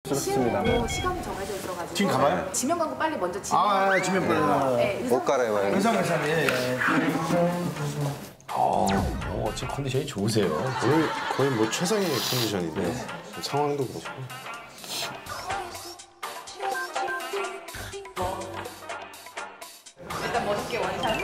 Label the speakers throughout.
Speaker 1: 그렇습니다.
Speaker 2: 시간이 정해져 있어가지고
Speaker 3: 지금 가봐요?
Speaker 2: 지명 광고 빨리 먼저 지명.
Speaker 3: 지면 빨리.
Speaker 2: 네,
Speaker 1: 못 갈아입어요.
Speaker 3: 의상 예.
Speaker 4: 지금 컨디션이 좋으세요.
Speaker 5: 거의 뭐 최상의 컨디션인데 상황도 그렇고.
Speaker 2: 일단 멋있게 원샷.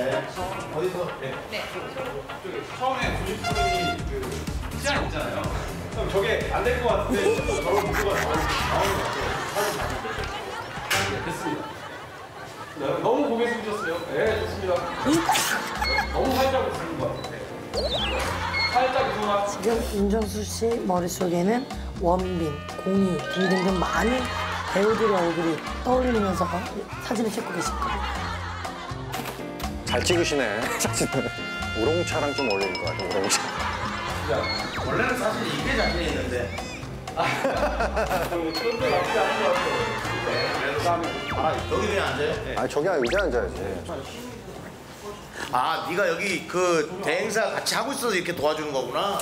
Speaker 6: 처음에 90분이 그 시장 있잖아요. 그럼 저게 안 될 것 같은데 저런 구조가 나오는 것 같아요. 네, 됐습니다. 네, 너무 고개 숙이셨어요. 네, 좋습니다. 너무 살짝 웃는 것 같아요. 살짝 이동하.
Speaker 7: 지금 윤정수 씨 머릿속에는 원빈, 공희 등등등 많은 배우들의 얼굴이 떠올리면서 사진을 찍고 계실 거예요.
Speaker 1: 잘 찍으시네. 사진을. 우롱차랑 좀 어울리는 것 같아요. 우롱차.
Speaker 3: 원래는 사실 이게 잡혀 있는데.
Speaker 6: 그것도 나쁘지 않은 것 같아요.
Speaker 3: 여기 그냥 앉아요?
Speaker 1: 아 저기 의자 앉아야지.
Speaker 3: 아, 네가 여기 그 대행사 같이 하고 있어서 이렇게 도와주는 거구나.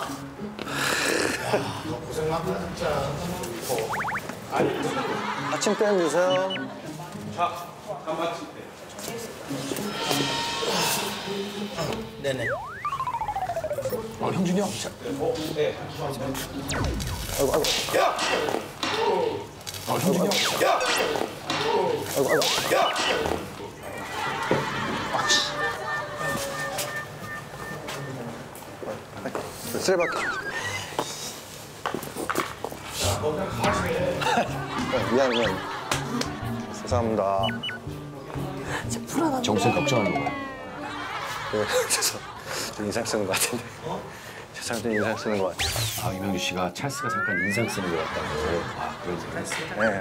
Speaker 3: 너 고생 많다 진짜.
Speaker 1: 아침대 주세요.
Speaker 6: 자, 간 마칠 때.
Speaker 3: 네네.
Speaker 4: 형준이 형.
Speaker 6: 네.
Speaker 1: 아이고 아이고.
Speaker 3: 야!
Speaker 4: 형준이 형.
Speaker 3: 야!
Speaker 1: 아이고 아이고.
Speaker 3: 야!
Speaker 1: 쓰레받기. 미안. 죄송합니다.
Speaker 7: 진짜 불안한데.
Speaker 4: 정신 걱정하는 거야.
Speaker 1: 네, 좀 인상 쓰는 것 같은데. 좀 인상 쓰는 것 같아요.
Speaker 4: 아, 이명규 씨가 찰스가 잠깐 인상 쓰는 것 같다고. 그런 생각 했어요.
Speaker 1: 네.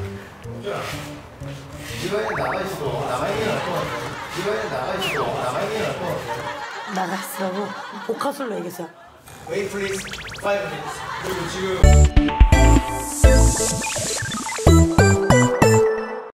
Speaker 3: 네가 나가 있어. 나가 있는 게 나을 것 같아. 네가 나가 있어. 나가 있는 게 나을 것 같아.
Speaker 7: 나가 있으라고 복화술로 얘기했어요.
Speaker 3: Wait please. 5 minutes.
Speaker 6: 그리고 지금